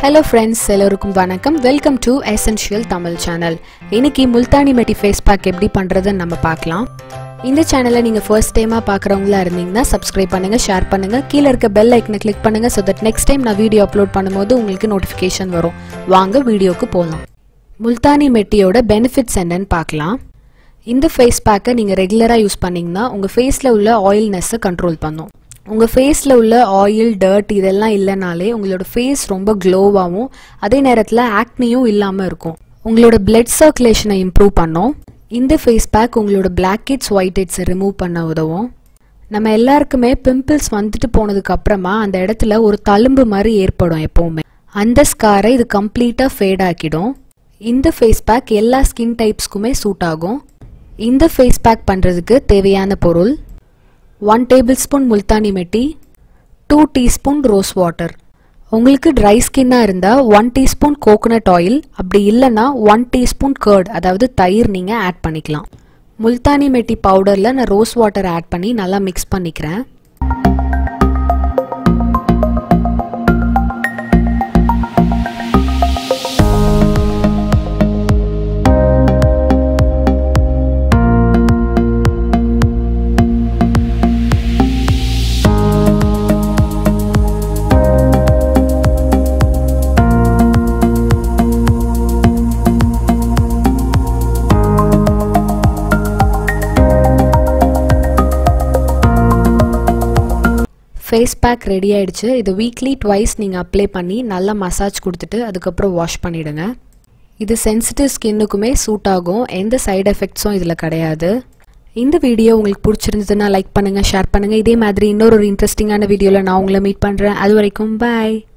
Hello friends, எல்லாருக்கும் வணக்கம். Welcome to Essential Tamil channel. இன்னைக்கு முல்தானி மெட்டி ஃபேஸ் பேக் எப்படி பண்றதுன்னு நம்ம பார்க்கலாம். இந்த சேனலை நீங்க ஃபர்ஸ்ட் டைமா பார்க்கறவங்களா இருந்தீங்கன்னா சப்ஸ்கிரைப் பண்ணுங்க, ஷேர் பண்ணுங்க, கீழ இருக்க பெல் ஐகானை கிளிக் பண்ணுங்க so that next time நான் வீடியோ அப்லோட் பண்ணும்போது உங்களுக்கு நோட்டிஃபிகேஷன் வரும். வாங்க வீடியோக்கு போலாம். முல்தானி மெட்டியோட பெனிஃபிட்ஸ் என்னன்னு பார்க்கலாம். இந்த ஃபேஸ் பேக்கை நீங்க ரெகுலரா யூஸ் பண்ணீங்கன்னா உங்க ஃபேஸ்ல உள்ள ஆயில்னஸ் கண்ட்ரோல் பண்ணும். உங்க ஃபேஸ்ல உள்ள ஆயில், டர்ட் இதெல்லாம் இல்லனாலே உங்களோட ஃபேஸ் ரொம்ப க்ளோவாவும் அதே நேரத்துல ஆக்னியும் இல்லாம இருக்கும். உங்களோட பிளட் சர்க்குலேஷனை இம்ப்ரூவ் பண்ணும். இந்த ஃபேஸ் பேக் உங்களோட பிளாக் ஹெட்ஸ், ஒயிட் ஹெட்ஸை ரிமூவ் பண்ண உதவும். நம்ம எல்லாருக்குமே பிம்பிள்ஸ் வந்துட்டு போனதுக்கு அப்புறமா அந்த இடத்துல ஒரு தழும்பு மாதிரி ஏற்படும் எப்பவுமே. அந்த ஸ்காரை இது கம்ப்ளீட்டா ஃபேட் ஆக்கிடும். இந்த ஃபேஸ் பேக் எல்லா ஸ்கின் டைப்ஸ்க்குமே சூட் ஆகும். இந்த ஃபேஸ் பேக் பண்றதுக்கு தேவையான பொருள்: 1 tablespoon Multani mitti, 2 teaspoon rose water. உங்களுக்கு ட்ரை ஸ்கின்னா இருந்தா 1 teaspoon கோகோனட் ஆயில், அப்படி இல்லைன்னா 1 teaspoon கர்ட் அதாவது தயிர் நீங்க ஆட் பண்ணிக்கலாம். முல்தானி மெட்டி பவுடர்ல நான் ரோஸ் வாட்டர் ஆட் பண்ணி நல்லா மிக்ஸ் பண்ணிக்கிறேன். ஃபேஸ் பேக் ரெடி ஆயிடுச்சு. இது வீக்லி ட்வைஸ் நீங்கள் அப்ளை பண்ணி நல்லா மசாஜ் கொடுத்துட்டு அதுக்கப்புறம் வாஷ் பண்ணிவிடுங்க. இது சென்சிட்டிவ் ஸ்கின்னுக்குமே சூட் ஆகும். எந்த சைடு எஃபெக்ட்ஸும் இதில் கிடையாது. இந்த வீடியோ உங்களுக்கு பிடிச்சிருந்ததுன்னா லைக் பண்ணுங்கள், ஷேர் பண்ணுங்கள். இதே மாதிரி இன்னொரு இன்ட்ரெஸ்டிங்கான வீடியோவில் நான் உங்களை மீட் பண்ணுறேன். அது வரைக்கும் பாய்.